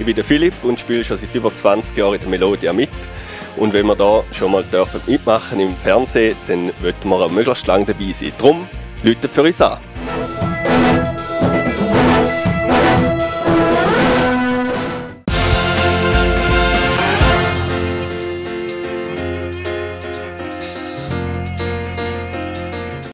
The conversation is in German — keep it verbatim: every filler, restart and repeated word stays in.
Ich bin der Philipp und spiele schon seit über zwanzig Jahren in der Melodia mit. Und wenn wir da schon mal dürfen mitmachen im Fernsehen, dann möchten wir auch möglichst lange dabei sein. Darum, läutet für uns an.